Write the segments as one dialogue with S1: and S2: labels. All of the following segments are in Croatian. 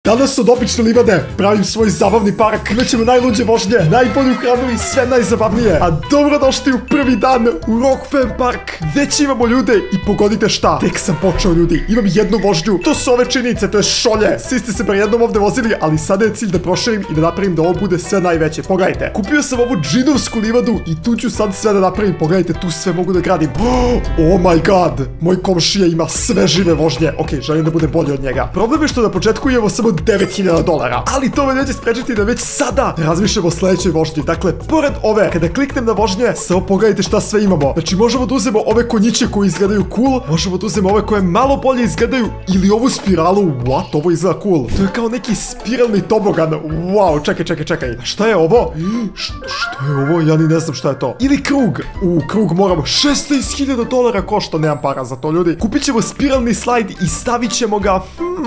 S1: danas od obične livade pravim svoj zabavni park. Imaćemo najluđe vožnje, najbolju hranu i sve najzabavnije. A dobrodošli u prvi dan u Rockfam Park. Već imamo ljude i pogodite šta. Tek sam počeo, ljudi. Imam jednu vožnju. To su ove činice, to je šolje. Svi ste se bar jednom ovde vozili, ali sada je cilj da proširim i da napravim da ovo bude sve najveće. Pogledajte. Kupio sam ovu džinovsku livadu i tu ću sad sve da napravim. Pogledajte, tu sve mogu da gradim. Oh my god. Moj komšija ima sve žive vožnje. Ok, želim da budem bolji od njega. Problem je što na početku imamo samo $9.000, ali to me neće sprečiti da već sada razmišljamo o sledećoj vožnji. Dakle, pored ove, kada kliknem na vožnje, samo pogledajte šta sve imamo. Znači, možemo da uzmemo ove konjiće koji izgledaju cool, možemo da uzmemo ove koje malo bolje izgledaju ili ovu spiralu. What? Ovo izgleda cool. To je kao neki spiralni tobogan. Wow, čekaj. Šta je ovo? Šta je ovo? Ja ni ne znam šta je to. Ili krug. Krug moramo. $16.000 košta, nemam para za to, ljudi. Kupit ćemo spiralni slajd i stavit ćemo ga.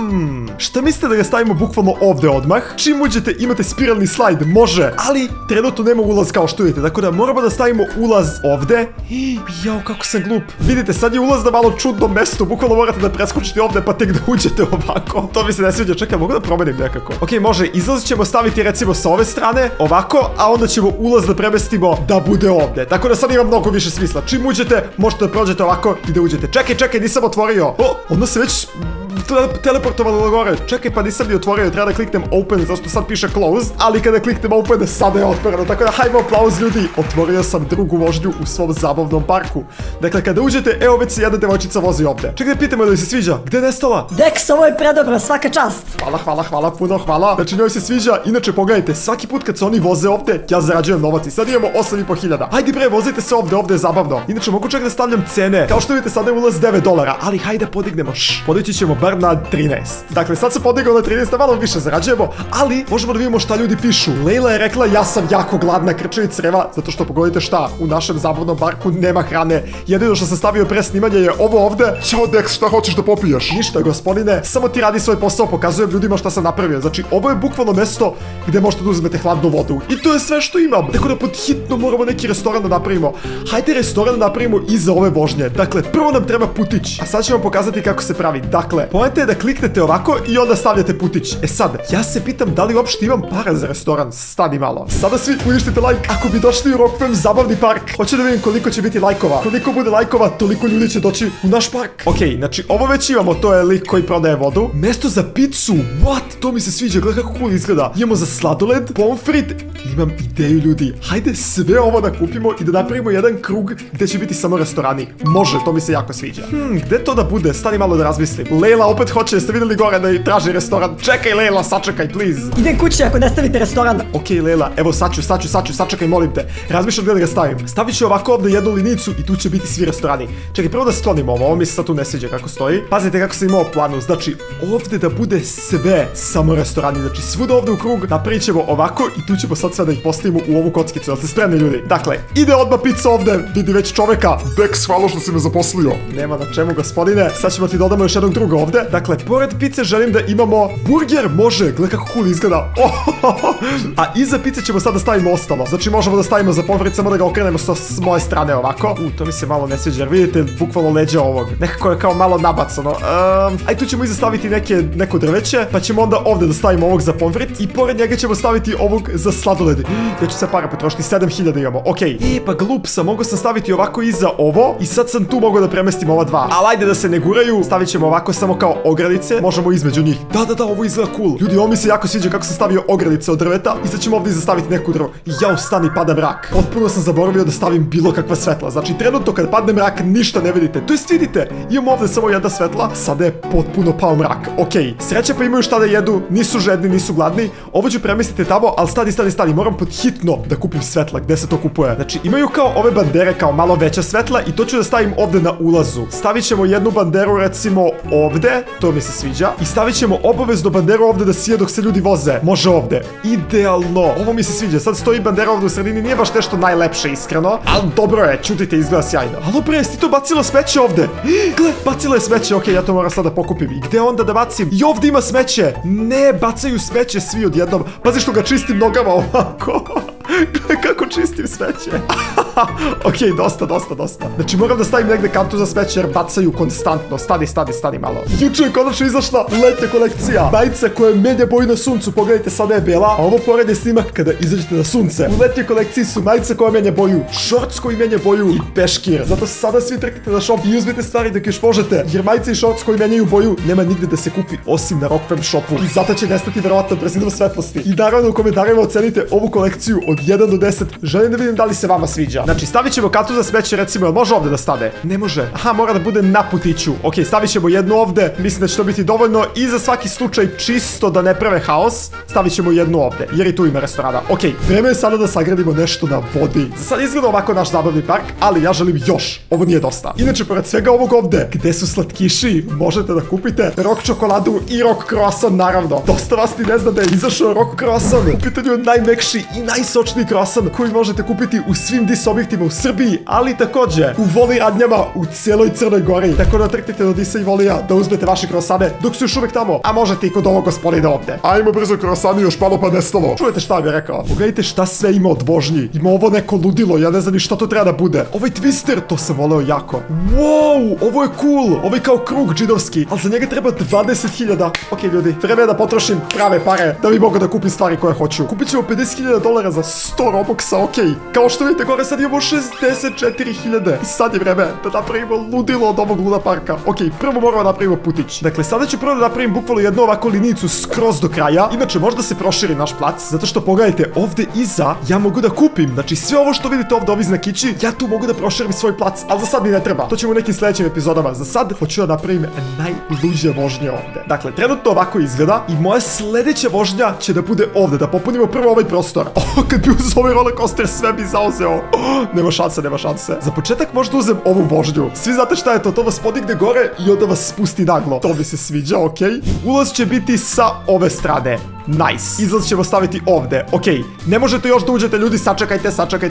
S1: Šta mislite da ga stavimo bukvalno ovde odmah? Čim uđete imate spiralni slajd, može, ali trenutno nema ulaz kao što vidite, tako da moramo da stavimo ulaz ovde. Jao, kako sam glup. Vidite, sad je ulaz na malo čudnom mestu, bukvalno morate da preskočite ovde pa tek da uđete ovako. To mi se ne sviđa, čekaj, mogu da promenim nekako. Ok, može, izlaz ćemo staviti recimo sa ove strane, ovako, a onda ćemo ulaz da premestimo da bude ovde. Tako da sad ima mnogo više smisla. Čim uđete, možete da prođete ovako i da uđete. Čekaj, nisam otvorio. Onda se već teleportovalo gore. Čekaj, pa nisam ni otvorio, treba da kliknem open, zašto sad piše close, ali kada kliknem open, sada je otvoreno, tako da hajmo aplauz, ljudi. Otvorio sam drugu vožnju u svom zabavnom parku. Dakle, kada uđete, evo već se jedna devojčica vozi ovde. Čekaj da pitamo da li se sviđa, gde je nestala?
S2: Dex, ovo je predobro, svaka čast.
S1: Hvala, puno hvala. Znači, njoj se sviđa, inače pogledajte, svaki put kad se oni voze ovde, ja zarađujem novac i sad imamo 8.500. Hajde bre, vozite se ovde je zabavno. Inače, mogu čak da stavljam cene, kao što vidite, sada je ulaz $9, ali hajde podignemo, podići ćemo bar na 13. Dakle, sad se podigao na 13, da malo više zarađujemo, ali možemo da vidimo šta ljudi pišu. Lejla je rekla, ja sam jako gladna, krčevi creva, zato što pogodite šta, u našem zabavnom parku nema hrane. Jedino što sam stavio pre snimanje je ovo ovde. Ćao Dex, šta hoćeš da popiješ? Ništa, gospodine, samo ti radi svoj posao, pokazujem ljudima šta sam napravio. Znači, ovo je bukvalno mesto gde možete da uzmete hladnu vodu. I to je sve što imam. Tako da pod hitno moramo neki restoran da napravimo. Hajde restoran da napravimo iza ove vožnje. Dakle, prvo nam treba putić. A sad ću vam pokazati kako se pravi. Dakle, poenta je da kliknete ovako i onda stavljate putić. E sad, ja se pitam da li uopšte imam para za restoran. Stani malo. Sada svi uništite like ako bi došli u Rockfam zabavni park. Hoću da vidim koliko će biti lajkova. Koliko bude lajkova, toliko ljudi će doći u naš park. Ok, znači ovo već imamo, to je lik koji prodaje vodu. Mesto za picu. What? To mi se sviđa, gledaj kako cool izgleda. Imamo za sladoled, pomfrit. Imam ideju, ljudi. Hajde sve ovo da kupimo i da napravimo jedan krug gde će biti samo restorani. Može, to mi se jako sviđa. Gde to da bude? Stani malo da razmislim. Lejla opet hoće, jeste videli gore da traži restoran. Čekaj, Lejla, sačekaj, please.
S2: Idem kući ako ne stavite restoran.
S1: Ok, Lejla, evo sačekaj, molim te. Razmišljam gdje da ga stavim. Stavit ću ovako ovdje jednu linicu i tu će biti svi restorani. Čekaj, prvo da sklonimo ovo mi se sad tu ne sviđa kako stoji. Pazite kako sam imao planu, znači ovdje da bude sve samo restorani. Znači svuda ovdje u krug napravit ćemo ovako i tu ćemo sad sve da ih postavimo u ovu kockicu. Jel ste spremni, ljudi? Dakle, ide odmah pizza ovdje, vidi već čoveka.
S3: Dex, hvala što si me zaposlio.
S1: Nema na čemu, gospodine. Sad ćemo ti dodamo još jednog druga ovdje. Dakle, pored pice želim da imamo burger, može, gledaj kako cool izgleda. A iza pice ćemo sad da stavimo ostalo. Znači možemo da stavimo za pomfrit, samo da ga okrenemo s moje strane ovako. To mi se malo ne sviđa, jer vidite bukvalno leđa ovog. Nekako je kao malo nabacano. Aj tu ćemo iza staviti neko drveće, pa ćemo onda ovdje da stavimo ovog za pomfrit i pored njega ćemo staviti ovog za sladoled. Ja ću se para potrošiti, 7.000 imamo, okej. Pa glup sam, mogu sam staviti ovako iza ovo i sad sam tu mogao da premestim ova dva. Ali ajde da se ne guraju, stavit ćemo ovako samo kao ogradice, možemo između njih. Da, ovo izgleda cool. Ljudi, ovo mi se jako sviđa kako sam stavio ogradice od drveta i sad ćemo ovdje zastaviti neku drvo. Jao, stani, pada mrak. Potpuno sam zaboravio da stavim bilo kakva svetla. Znači, trenutno kad padne mrak, ništa ne vidite. To jest vidite, imamo ovdje samo jedna svetla, sada je potpuno pao mrak. Okej, sreće pa imaju šta da jedu, nisu žedni, nisu gladni. Ovo ću premestiti tamo, ali stani, moram pod hitno da kupim svetla, gde se to kupuje. Znači, imaju kao ove bandere, kao malo veća svetla i to ću da stavim ovdje na ulazu. Stavit ćemo jednu banderu, recimo, ovdje, to mi se sviđa, i stavit ćemo obavezno banderu ovdje da sije dok se ljudi voze. Može ovdje. Idealno. Ovo mi se sviđa. Sad stoji bandera ovdje u sredini, nije baš nešto najlepše, iskreno, ali dobro je, čutite, izgleda sjajno. Alo bre, jesi to bacila smeće ovdje? Gle, bacila je smeće, okej, ja to moram sad da pokupim. I gde onda da bacim? I ovdje ima smeće. Ne, bacaju smeće svi odjednom. Pazi što ga čistim nogama ovako. Gledaj kako čistim smeće. Okej, dosta. Znači moram da stavim negde kantu za smeće jer bacaju konstantno. Stani malo. Juče je konačno izašla letnja kolekcija. Majica koja menja boju na suncu. Pogledajte, sada je bela, a ovo pored je snimak kada izađete na sunce. U letnjoj kolekciji su majica koja menja boju, šorts koji menja boju i peškir. Zato sada svi trkite na shop i uzmite stvari dok još možete. Jer majice i šorts koji menjaju boju nema nigde da se kupi osim na Rockfam shopu. I zato će nestati verovatno brzinom svetlosti. I naravno u komentarima ocenite ovu kolekciju od 1 do 10. Želim da vidim da li se vama sviđa. Znači stavit ćemo kantu za smeće, recimo, može ovde da stane? Ne može. Aha, mora da bude na putiću. Ok, stavit ćemo jednu ovde. Mislim da će to biti dovoljno i za svaki slučaj čisto da ne prave haos. Stavit ćemo jednu ovde, jer i tu ima restorana. Ok, vreme je sada da sagradimo nešto na vodi. Za sad izgleda ovako naš zabavni park, ali ja želim još. Ovo nije dosta. Inače, pored svega ovog ovde, gde su slatkiši, možete da kupite rock čokoladu i rock croissant, naravno. Dosta vas ni ne zna da je izašao rock croissant. U pitanju je najmekši i najsočniji croissant koji možete kupiti u svim dis objektima u Srbiji, ali takođe u Voli radnjama u cijeloj Crnoj Gori. Tako da trknite do Disa i Volija da uzmete vaše croissane dok su još uvek tamo, a možete i kod ovog gospodina ovde.
S3: Ajmo brzo croissani, još malo pa nestalo.
S1: Čujete šta bi rekao? Pogledajte šta sve ima od vožnji. Ima ovo neko ludilo, ja ne znam ni šta to treba da bude. Ovaj twister, to sam voleo jako. Wow, ovo je cool. Ovo je kao krug džidovski, ali za njega treba 20.000. Ok ljudi, vreme je da potrošim prave pare da bi mogu da kupim stvari koje hoću. Kupit ćemo $50.000 za 100 Robuxa, ok. Kao što vidite gore sad imamo 64.000. I sad je vreme da napravimo ludilo od ovog Luna parka. Ok, prvo moramo da napravimo putić. Dakle, sada ću prvo da napravim bukvalno jednu ovako linijicu skroz do kraja. Inače, možda se proširi naš plac, zato što pogledajte, ovde iza ja mogu da kupim. Znači, sve ovo što vidite ovde, ovi znakići, ja tu mogu da proširim svoj plac, ali za sad mi ne treba. To ćemo u nekim sledećim epizodama. Za sad hoću da napravim najluđe vožnje ovde. Dakle, trenutno ovako izgleda i moja sledeća vožnja će da bude ovde, da popunimo prvo ovaj prostor. Kad bi uz ovaj roller coaster sve bi zauzeo. Nema šanse. Za početak možda uzem ovu vožnju. Svi znate šta je to? To vas podigne gore i onda vas spusti naglo. To mi se sviđa, ok. Ulaz će biti sa ove strane. Nice. Izlaz ćemo staviti ovde. Ok, ne možete još da uđete, ljudi, sačekajte,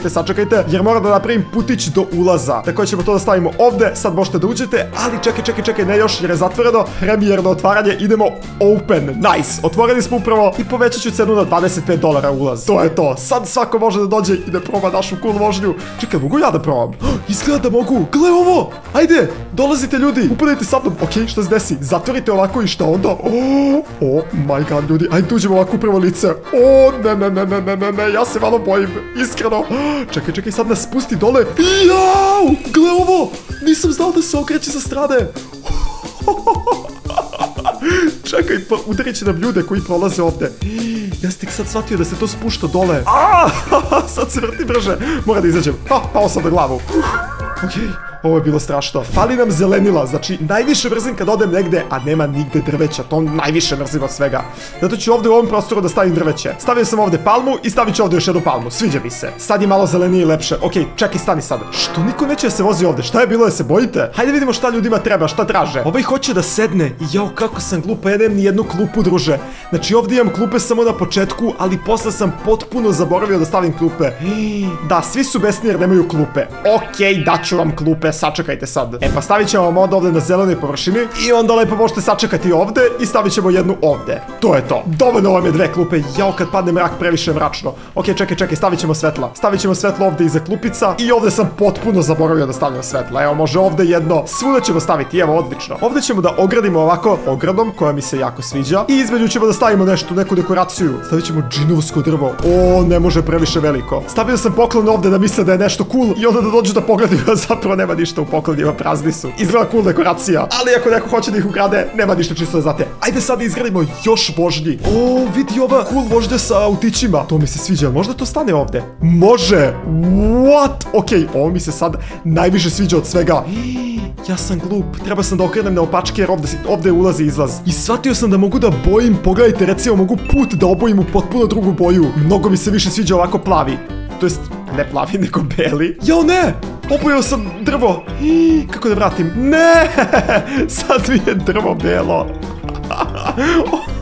S1: jer moram da napravim putić do ulaza. Tako ćemo to da stavimo ovde, sad možete da uđete, ali čekaj, ne još, jer je zatvoreno. Premijerno otvaranje, idemo open. Nice, otvorili smo upravo i povećat ću cenu na $25 ulaz. To je to, sad svako može da dođe i da proba našu cool vožnju. Čekaj, mogu ja da probam? Izgleda da mogu, gle ovo, ajde, dolazite ljudi, upadajte sa mnom. Ok, šta se desi? Zatvorite ovako i šta onda? Oh my god, ljudi, ajde tu uđemo ovako prvo lice. Ne, ja se malo bojim, iskreno. Čekaj, sad nas spusti dole. Jau, gle ovo, nisam znao da se okreće sa strane. Čekaj, pa udarit će nam ljude koji prolaze ovde. Ja sam tek sad shvatio da se to spušta dole. Sad se vrti brže. Mora da izađem. Pao sam na glavu. Okej. Ovo je bilo strašno. Fali nam zelenila, znači najviše mrzim kad odem negde, a nema nigde drveća. To najviše mrzim od svega. Zato ću ovde u ovom prostoru da stavim drveće. Stavio sam ovde palmu i stavit ću ovde još jednu palmu. Sviđa mi se. Sad je malo zelenije i lepše. Ok, čekaj, stani sad. Što niko neće da se vozi ovde? Šta je bilo, da se bojite? Hajde vidimo šta ljudima treba, šta traže. Ovaj hoće da sedne. I jao, kako sam glupa, ja nemam ni jednu klupu, druže. Znači ovde imam klupe samo na početku, ali posle sam potpuno zaboravio da stavim klupe. Da, svi su besni jer nemaju klupe. Ok, daću vam klupe. Sačekajte sad. Pa stavit ćemo vam ovde na zelenoj površini i onda lepo možete sačekati ovde i stavit ćemo jednu ovde. To je to. Dovoljno vam je dve klupe. Jao, kad padne mrak previše mračno. Ok, čekaj, stavit ćemo svetla. Stavit ćemo svetlo ovde iza klupica i ovde sam potpuno zaboravio da stavljam svetla. Evo, može ovde jedno. Svuda ćemo staviti, evo, odlično. Ovde ćemo da ogradimo ovako ogradom, koja mi se jako sviđa. I između ćemo da stavimo nešto, neku dekoraciju. Stavit ćemo džinovsko drvo. O, ne može previše veliko. Stavio sam poklon ovde da misle da je nešto cool i onda da dođu da pogledaju, a zapravo nema ništa u poklonima, prazni su. Izgleda cool dekoracija, ali ako neko hoće da ih ukrade, nema ništa, čisto da znate. Ajde sad da izgradimo još vožnji. O, vidi ova cool vožnja sa autićima. To mi se sviđa, možda to stane ovde? Može! What? Ok, ovo mi se sad najviše sviđa od svega. Ja sam glup, treba sam da okrenem na opačke jer ovde ulazi izlaz. I shvatio sam da mogu da bojim, pogledajte, recimo mogu put da obojim u potpuno drugu boju. Mnogo mi se više sviđa ovako plavi. To jest, ne plavi, nego beli. Jao, ne! Obojao sam drvo. Kako da vratim? Ne! Sad mi je drvo belo.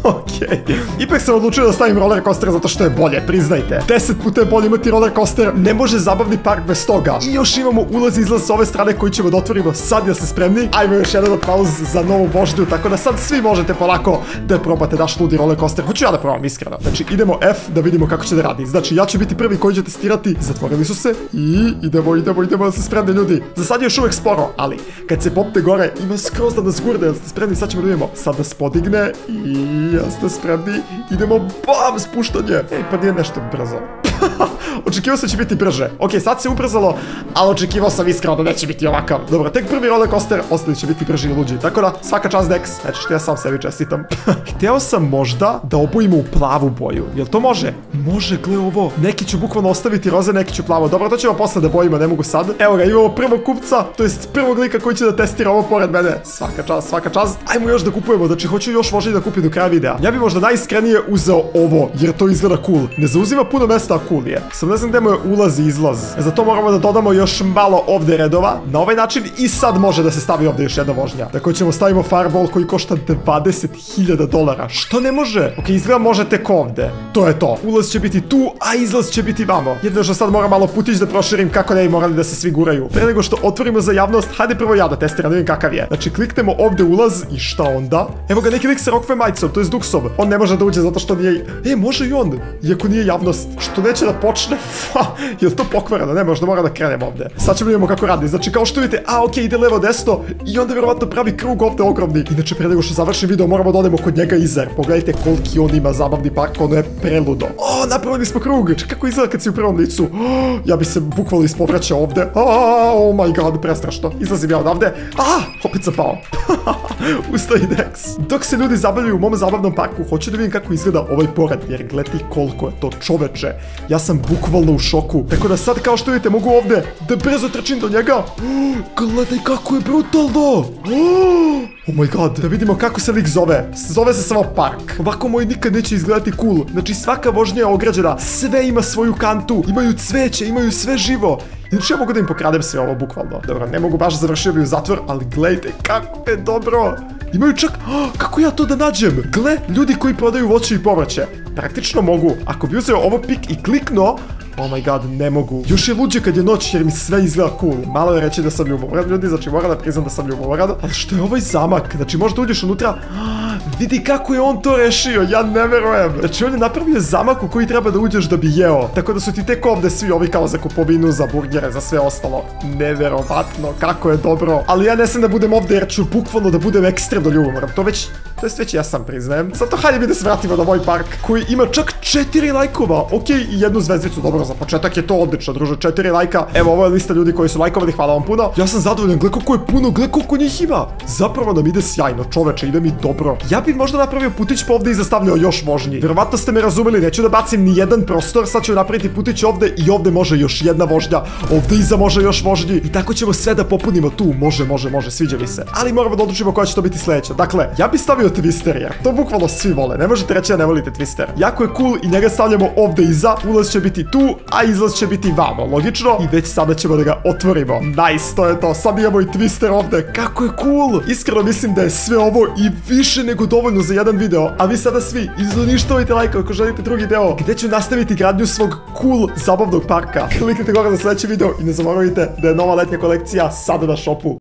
S1: Okej. Ipak sam odlučio da stavim roller coaster zato što je bolje, priznajte. 10 puta je bolje imati roller coaster, ne može zabavni park bez toga. I još imamo ulaz i izlaz s ove strane koji ćemo da otvorimo sad, jel ste spremni? Ajmo još jedan aplauz za novu vožnju, tako da sad svi možete polako da probate naš ludi roller coaster. Hoću ja da probam, iskreno. Znači idemo F da vidimo kako će da radi. Znači ja ću biti prvi koji će testirati. Zatvorili su se i idemo da se spremni ljudi. Za sad je još uvek sporo, ali kad se popne gore ima skroz da nas gurde, jel ste spremni? Sad ćemo da vidimo. Sad nas podigne i jeste spremni. Idemo, bam, spuštanje. Ej, pa nije nešto brzo. Očekivao sam da će biti brže. Ok, sad se ubrzalo, ali očekivao sam iskreno da neće biti ovakav. Dobro, tek prvi roller coaster, ostali će biti brži i luđi. Tako da, svaka čast Dex. Znači što ja sam sebi čestitam. Hteo sam možda da obojimo u plavu boju. Jel to može? Može, gle ovo. Neki ću bukvalno ostaviti roze, neki ću plavo. Dobro, to ćemo posle da bojimo, ne mogu sad. Evo ga, imamo prvog kupca, to jest prvog lika koji će da testira ovo pored mene. Svaka čast, svaka čast. Ajmo još da kupujemo, znači hoću još možda i da kupim do kraja videa. Ja bih možda najiskrenije uzeo ovo, jer to izgleda cool. Ne zauzima puno mesta, a cool je. Samo ne znam gde mu je ulaz i izlaz. Zato moramo da dodamo još malo ovde redova. Na ovaj način i sad može da se stavi ovde još jedna vožnja. Tako ćemo stavimo fireball koji košta $20.000. Što ne može? Ok, izgleda može tek ovde. To je to. Ulaz će biti tu, a izlaz će biti vamo. Jedno što sad moram malo putić da proširim kako ne bi morali da se svi guraju. Pre nego što otvorimo za javnost, hajde prvo ja da testiram, da vidim kakav je. Znači kliknemo ovde ulaz i šta onda? Evo ga neki lik sa Rockfem majicom, to je Duxov. On ne može da uđe zato što nije... može i on, iako nije javnost. Što neće da počne? Je li to pokvareno? Ne, možda mora da krenem ovde. Sad ćemo vidimo kako radi. Znači kao što vidite, ok, ide levo desno i onda vjerovatno pravi krug ovde ogromni. Inače, pre nego što završim video, moramo da odemo kod njega iza. Pogledajte koliki on ima zabavni park, ono je preludo. Napravili smo krug. Kako izgleda kad si u prvom licu? Ja bi se bukvalno ispovraćao ovde. Oh my god, prestrašno. Izlazim ja odavde. Opet sam pao. Ustaj Dex. Dok se ljudi zabavljaju u mom zabavnom parku, hoću da vidim kako izgleda ovaj pored, jer gledaj koliko je to, čoveče. Ja sam bukvalno u šoku. Tako da sad kao što vidite mogu ovde da brzo trčim do njega. Gledaj kako je brutalno. Oh my god. Da vidimo kako se lik zove. Zove se samo park. Ovako moj nikad neće izgledati cool. Znači svaka vožnja je ograđena. Sve ima svoju kantu. Imaju cveće, imaju sve živo. Znači ja mogu da im pokradem sve ovo bukvalno. Dobro, ne mogu baš, završio bi u zatvor, ali gledajte kako je dobro. Imaju čak... kako ja to da nađem? Gle, ljudi koji prodaju voće i povrće. Praktično mogu. Ako bi uzeo ovo pik i kliknuo... Oh my god, ne mogu. Još je luđe kad je noć jer mi sve izgleda cool. Malo je reći da sam ljubomoran, ljudi, znači moram da priznam da sam ljubomoran. Ali što je ovaj zamak? Znači možda uđeš unutra... Vidi kako je on to rešio, ja ne verujem. Znači on je napravio zamak u koji treba da uđeš da bi jeo. Tako da su ti tek ovde svi ovi kao za kupovinu, za burgere, za sve ostalo. Neverovatno, kako je dobro. Ali ja ne sam da budem ovde jer ću bukvalno da budem ekstremno ljubomoran. To jest već ja sam priznajem. Zato hajde mi da se vratimo na moj park koji ima čak 4 lajkova. Ok, i jednu zvezdicu, dobro, za početak je to odlično, druže, 4 lajka. Evo, ovo je lista ljudi koji su lajkovali, hvala vam puno. Ja sam zadovoljan, gle koliko je puno, gle koliko njih ima. Zapravo nam ide sjajno, čoveče, ide mi dobro. Ja bih možda napravio putić pa ovde i zastavljao još vožnji. Verovatno ste me razumeli, neću da bacim ni jedan prostor, sad ću napraviti putić ovde i ovde može još jedna vožnja, ovde iza može još vožnji i tako ćemo sve da popunimo tu. Može, sviđa mi se. Ali moramo da odlučimo koja će to biti sledeća. Dakle, ja bih stavio Twister jer to bukvalno svi vole. Ne možete reći da ne volite Twister. Jako je cool i njega stavljamo ovde iza. Ulaz će biti tu, a izlaz će biti vamo, logično. I već sada ćemo da ga otvorimo. Nice, to je to. Sad imamo i Twister ovde. Kako je cool. Iskreno mislim da je sve ovo i više nego dovoljno za jedan video. A vi sada svi izoništavajte like ako želite drugi deo gde ću nastaviti gradnju svog cool zabavnog parka. Kliknite gore za sledeći video i ne zaboravite da je nova letnja kolekcija sada na shopu.